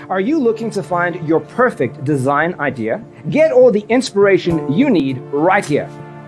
Are you looking to find your perfect design idea? Get all the inspiration you need right here.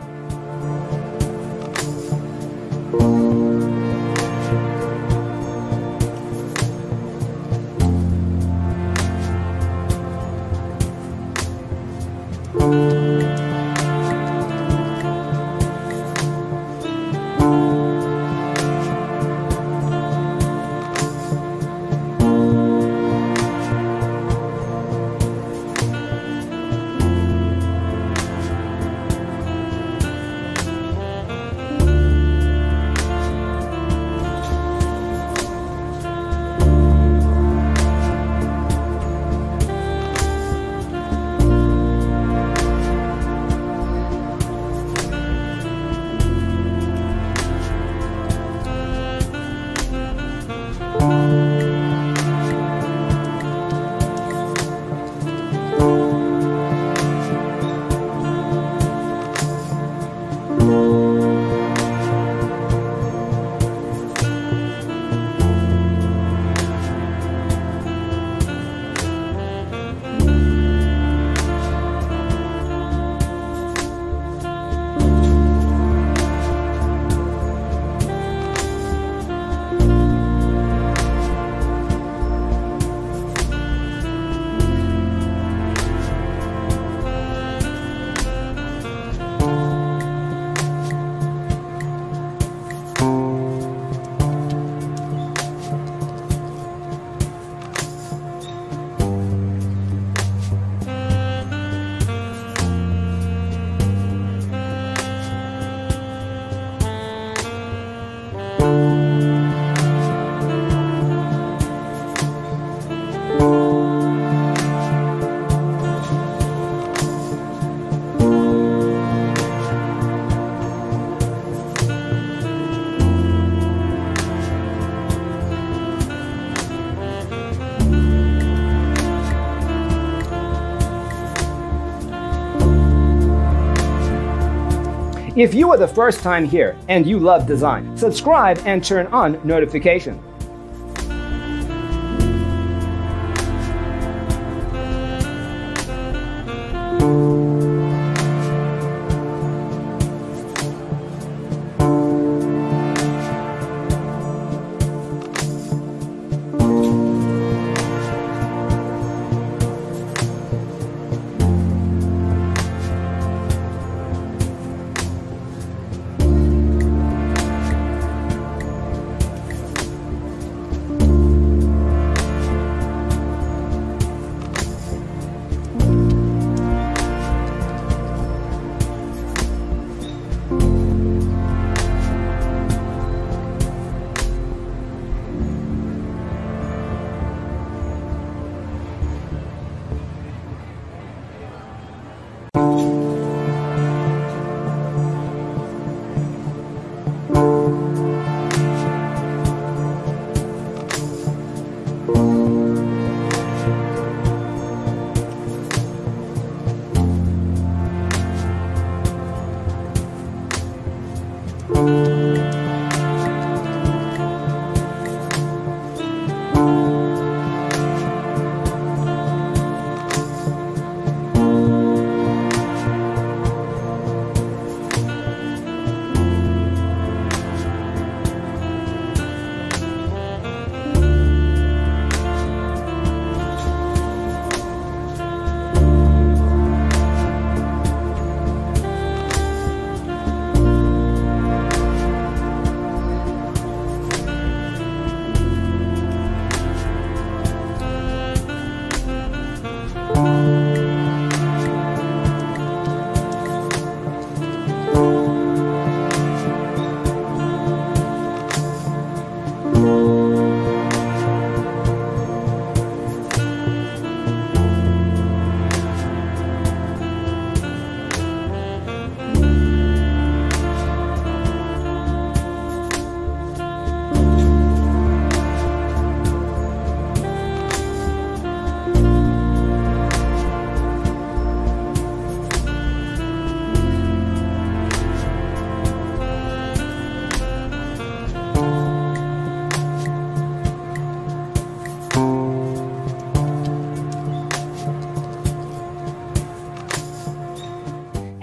If you are the first time here and you love design, subscribe and turn on notifications.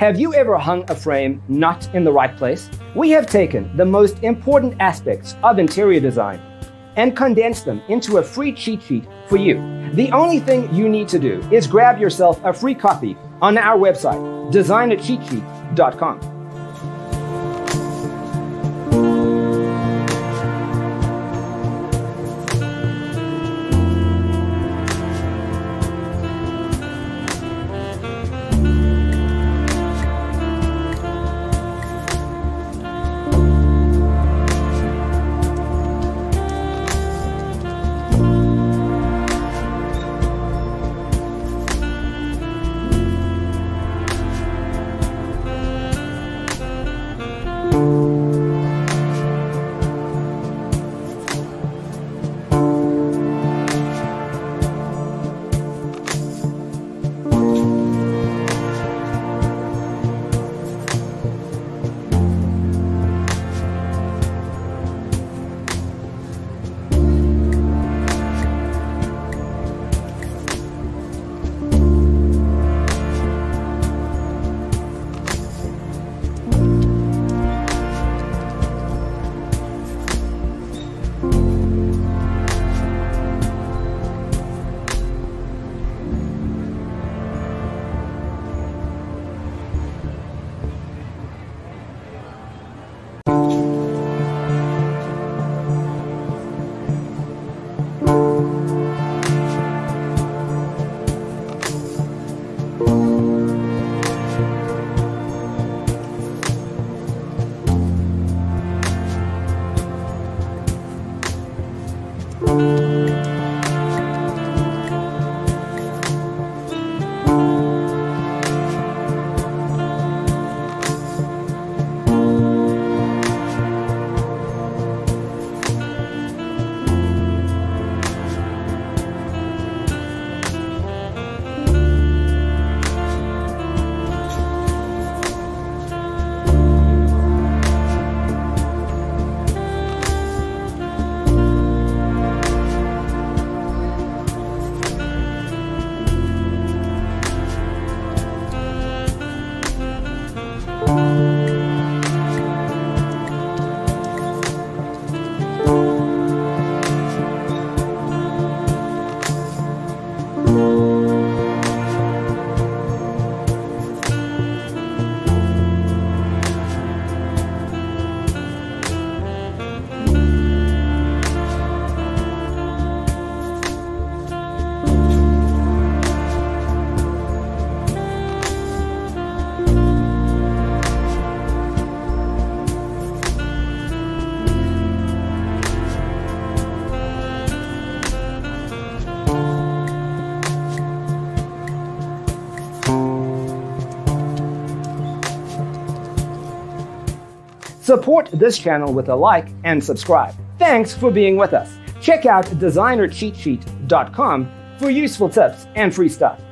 Have you ever hung a frame not in the right place? We have taken the most important aspects of interior design and condensed them into a free cheat sheet for you. The only thing you need to do is grab yourself a free copy on our website, designercheatsheet.com. Support this channel with a like and subscribe. Thanks for being with us. Check out designercheatsheet.com for useful tips and free stuff.